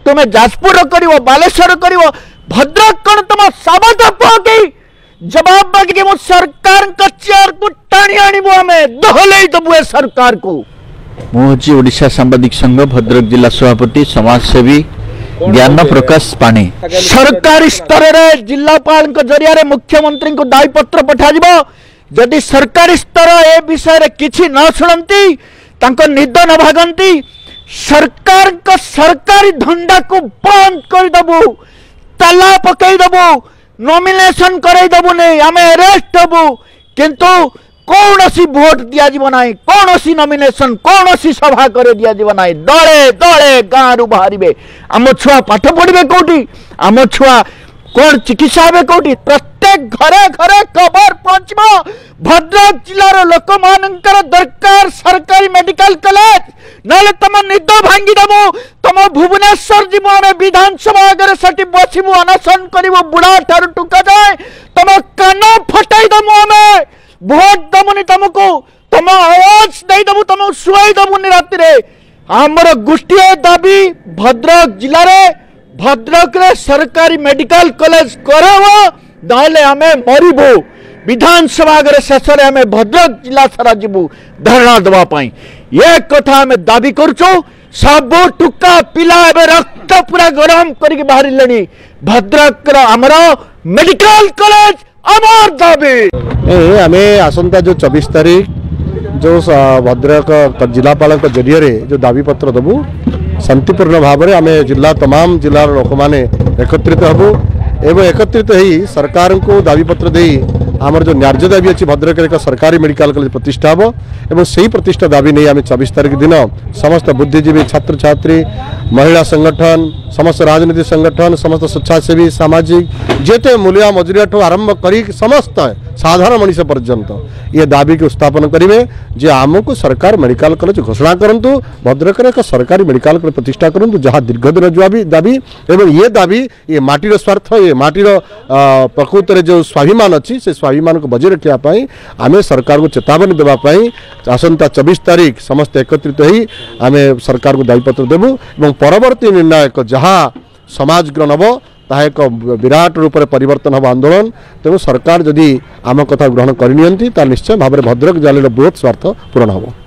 तुम्हें जाजपुर करिवो बालेश्वर करिवो भद्रक कौन तुम सबद पके जवाब मांगे मो सरकार का चेयर को टाणी आनिबो हमें दहले दबु ए सरकार को। मुझे ओडिशा सांबादिक संघ भद्रक जिला सभापति समाजसेवी ज्ञान प्रकाश पाणी सरकारी स्तर रे जिलापाल को जरिया रे मुख्यमंत्री को दायी पत्र पठा दिबो। जदि सरकारी स्तर ए विषय रे किछि न सुनंती तांको निद न भागंती सरकार को सरकारी धंधा को बंद कर दबु ताला पकई दबु नॉमिनेशन करे दबु नहीं आमे अरेस्ट दबु किंतु कौन सी वोट दिया जीव ना कौन सी नॉमिनेशन कौन सी सभा करे दिया जीव ना दले दले गाँव रु बाहर आम छुआ पाठ पढ़े कौटी आम छुआ कौन चिकित्सा हे कौटी प्रत्येक घरे घरे खबर पहुंचबो। भद्रक जिलार लोक मानकर दरकार सरकारी मेडिकल कॉलेज नाले तुम निद भांगी दबु तुम भुवनेश्वर जीव आम विधानसभा आगे सठी बसबू अनशन करू बुढ़ा ठार टुका जाए तुम कान फटाई दमु आमे भोट दमुनी तुमको तुम आवाज दे दबु तुम शुआई दबुनी राति रे आमर गोटे दाबी भद्रक जिले में भद्रक रे सरकारी मेडिकल कॉलेज कराबो नहले आमे मरिबो विधानसभा आगे शेष रे आमे भद्रक जिला सारा जीवु धरना दवा पाई ये कथा आमे दाबी करछु। सब टुका पिला एबे रक्त पूरा गरम करके बाहर लेनी भद्रक रो हमरो मेडिकल कॉलेज अमर दाबी आमे आसंता जो 24 तारीख जो भद्रक जिलापाल जरिए जो दाबी पत्र दबु शांतिपूर्ण भाव में आमे जिला तमाम जिलार लोक मैंने एकत्रित हबु एवं एकत्रित ही सरकार को दाबी पत्र दे आमर जो न्याय दाबी अच्छी भद्रक एक सरकारी मेडिकल कॉलेज प्रतिष्ठा हम और से प्रतिष्ठा दाबी नहीं आम 24 तारीख दिन समस्त बुद्धिजीवी छात्र छात्री महिला संगठन समस्त राजनीतिक संगठन समस्त स्वेच्छासेवी सामाजिक जेते मूलिया मजुरिया ठू आरंभ कर समस्त साधारण मनीष पर्यंत ये दाबी को स्थापन करेंगे जे आमको सरकार मेडिकल कॉलेज घोषणा करूँ भद्रक एक सरकारी मेडिकल कॉलेज प्रतिष्ठा करूँ जहाँ दीर्घ दिन दाबी एवं ये दाबी ये माटीर स्वार्थ ये माटीर प्रकृत में जो स्वाभिमान अच्छी से स्वाभिमान को बजाय रखापी आम सरकार को चेतावनी देवाई आसंता 24 तारीख समस्त एकत्रित ही आम सरकार को दायीपत्र देवु और परवर्ती निर्णायक जहाँ समाज ग्रहण हम ताहा एक विराट रूप से परिवर्तन हम आंदोलन तेणु सरकार जदि आम कथा ग्रहण करनी निश्चय भाव में भद्रक जिले बृहत स्वार्थ पूरण हम।